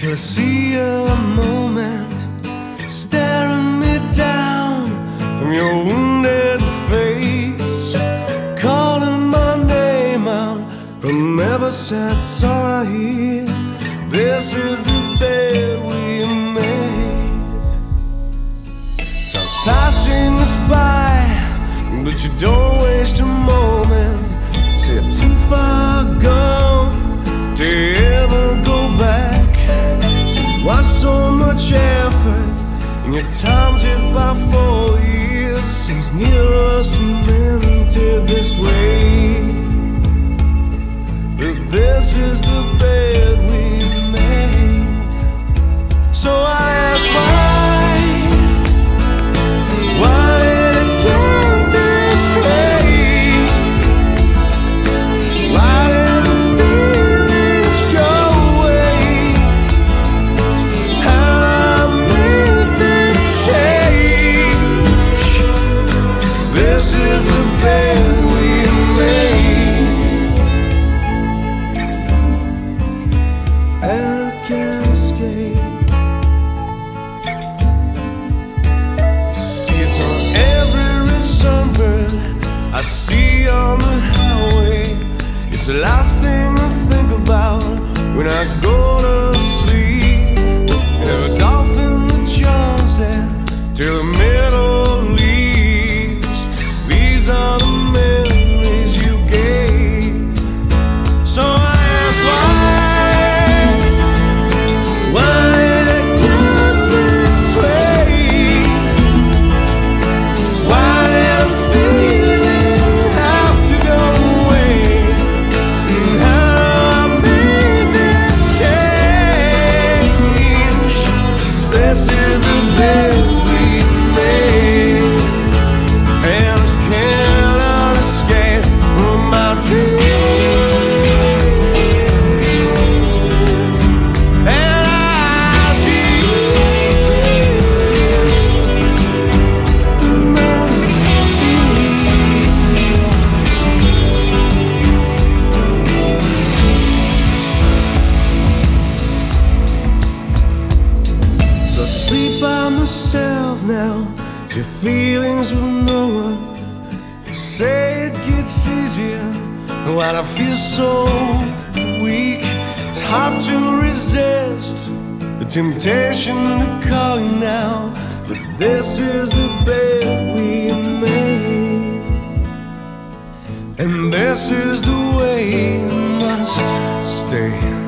till I see a moment staring me down from your wounded face, calling my name out from every sad sore I hear. This is the bed we made. Time's passing us by, but you don't waste a moment. Say I'm too far gone to ever go back. So why so much effort? And your time's hit by 4 years. It seems near us meant it this way. But this is the bed we made. So I ask why did it go this way? Why did the feelings go away? How I made this change? This is the bed we made, and I can't escape. I see on the highway, it's the last thing I think about when I go to sleep. Never dolphin that jumps there till the Middle East. These are the memories you gave. So I ask why did it go this way? Why did I feel now, your feelings with no one. You say it gets easier, and while I feel so weak, it's hard to resist the temptation to call you now. But this is the bed we made, and this is the way it must stay.